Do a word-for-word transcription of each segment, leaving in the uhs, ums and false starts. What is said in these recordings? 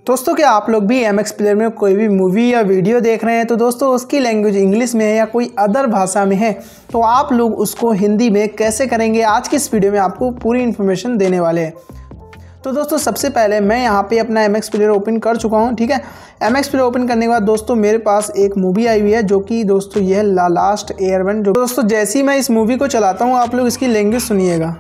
दोस्तों क्या आप लोग भी एम एक्स प्लेयर में कोई भी मूवी या वीडियो देख रहे हैं तो दोस्तों उसकी लैंग्वेज इंग्लिश में है या कोई अदर भाषा में है तो आप लोग उसको हिंदी में कैसे करेंगे, आज की इस वीडियो में आपको पूरी इन्फॉर्मेशन देने वाले हैं। तो दोस्तों सबसे पहले मैं यहाँ पे अपना एम एक्स प्लेयर ओपन कर चुका हूँ। ठीक है, एम एक्स प्लेयर ओपन करने के बाद दोस्तों मेरे पास एक मूवी आई हुई है जो कि दोस्तों ये है ला लास्ट एयरबेंडर। जो दोस्तों जैसे ही मैं इस मूवी को चलाता हूँ आप लोग इसकी लैंग्वेज सुनिएगा।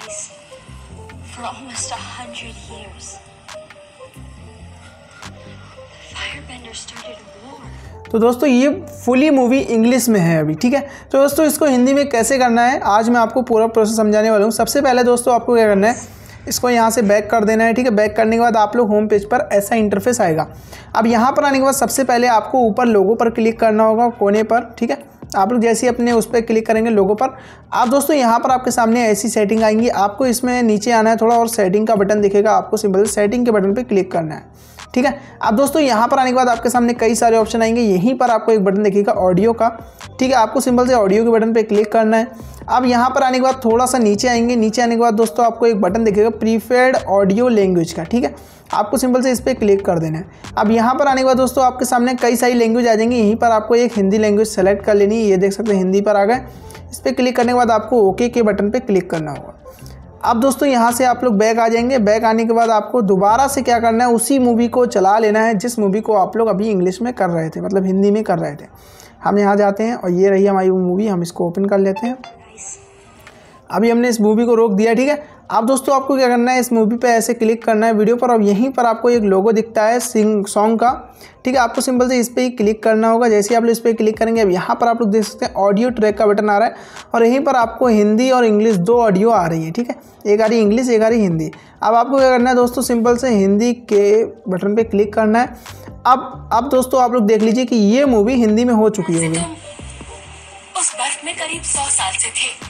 तो दोस्तों ये फुली मूवी इंग्लिश में है अभी। ठीक है, तो दोस्तों इसको हिंदी में कैसे करना है आज मैं आपको पूरा प्रोसेस समझाने वाला हूँ। सबसे पहले दोस्तों आपको क्या करना है, इसको यहाँ से बैक कर देना है। ठीक है, बैक करने के बाद आप लोग होम पेज पर ऐसा इंटरफेस आएगा। अब यहाँ पर आने के बाद सबसे पहले आपको ऊपर लोगो पर क्लिक करना होगा कोने पर। ठीक है, आप लोग जैसे ही अपने उस पर क्लिक करेंगे लोगो पर, आप दोस्तों यहाँ पर आपके सामने ऐसी सेटिंग आएंगी। आपको इसमें नीचे आना है थोड़ा और सेटिंग का बटन दिखेगा, आपको सिंपल सेटिंग के बटन पर क्लिक करना है। ठीक है, अब दोस्तों यहाँ पर आने के बाद आपके सामने कई सारे ऑप्शन आएंगे। यहीं पर आपको एक बटन दिखेगा ऑडियो का। ठीक है, आपको सिंपल से ऑडियो के बटन पे क्लिक करना है। अब यहाँ पर आने के बाद थोड़ा सा नीचे आएंगे, नीचे आने के बाद दोस्तों आपको एक बटन दिखेगा प्रीफर्ड ऑडियो लैंग्वेज का। ठीक है, आपको सिंपल से इस पर क्लिक कर देना है। अब यहाँ पर आने के बाद दोस्तों आपके सामने कई सारी लैंग्वेज आ जाएंगी। यहीं पर आपको एक हिंदी लैंग्वेज सेलेक्ट कर लेनी है। ये देख सकते हैं हिंदी पर आ गए। इस पर क्लिक करने के बाद आपको ओके के बटन पर क्लिक करना होगा। अब दोस्तों यहाँ से आप लोग बैक आ जाएंगे। बैक आने के बाद आपको दोबारा से क्या करना है, उसी मूवी को चला लेना है जिस मूवी को आप लोग अभी इंग्लिश में कर रहे थे, मतलब हिंदी में कर रहे थे। हम यहाँ जाते हैं और ये रही हमारी मूवी, हम इसको ओपन कर लेते हैं। अभी हमने इस मूवी को रोक दिया। ठीक है, अब दोस्तों आपको क्या करना है, इस मूवी पे ऐसे क्लिक करना है वीडियो पर और यहीं पर आपको एक लोगो दिखता है सिंग सॉन्ग का। ठीक है, आपको सिंपल से इस पर ही क्लिक करना होगा। जैसे ही आप लोग इस पर क्लिक करेंगे अब यहाँ पर आप लोग देख सकते हैं ऑडियो ट्रैक का बटन आ रहा है और यहीं पर आपको हिंदी और इंग्लिश दो ऑडियो आ रही है। ठीक है, एक आ रही इंग्लिश, एक आ रही हिंदी। अब आपको क्या करना है दोस्तों, सिंपल से हिंदी के बटन पर क्लिक करना है। अब अब दोस्तों आप लोग देख लीजिए कि ये मूवी हिंदी में हो चुकी होगी। उस बर्फ में करीब सौ साल से थे।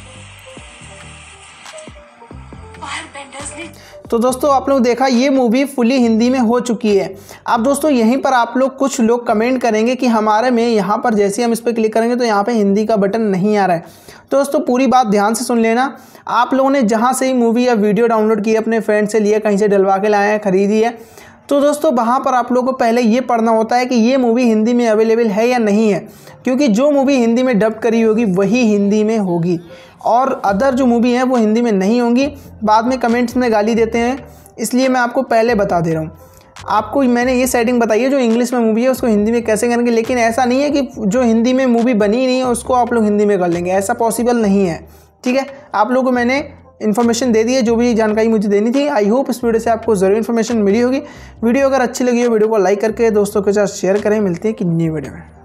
तो दोस्तों आप लोग देखा ये मूवी फुली हिंदी में हो चुकी है। अब दोस्तों यहीं पर आप लोग कुछ लोग कमेंट करेंगे कि हमारे में यहाँ पर जैसे हम इस पर क्लिक करेंगे तो यहाँ पे हिंदी का बटन नहीं आ रहा है। तो दोस्तों पूरी बात ध्यान से सुन लेना। आप लोगों ने जहाँ से ही मूवी या वीडियो डाउनलोड की है, अपने फ्रेंड से लिए, कहीं से डलवा के लाए हैं, खरीदी है, तो दोस्तों वहाँ पर आप लोगों को पहले ये पढ़ना होता है कि ये मूवी हिंदी में अवेलेबल है या नहीं है, क्योंकि जो मूवी हिंदी में डब करी होगी वही हिंदी में होगी और अदर जो मूवी है वो हिंदी में नहीं होंगी। बाद में कमेंट्स में गाली देते हैं, इसलिए मैं आपको पहले बता दे रहा हूँ। आपको मैंने ये सेटिंग बताई है जो इंग्लिश में मूवी है उसको हिंदी में कैसे करेंगे, लेकिन ऐसा नहीं है कि जो हिंदी में मूवी बनी नहीं है उसको आप लोग हिंदी में कर लेंगे, ऐसा पॉसिबल नहीं है। ठीक है, आप लोगों को मैंने इन्फॉर्मेशन दे दी है, जो भी जानकारी मुझे देनी थी। आई होप इस वीडियो से आपको ज़रूर इन्फॉर्मेशन मिली होगी। वीडियो अगर अच्छी लगी हो वीडियो को लाइक करके दोस्तों के साथ शेयर करें। मिलते हैं कि न्यू वीडियो में।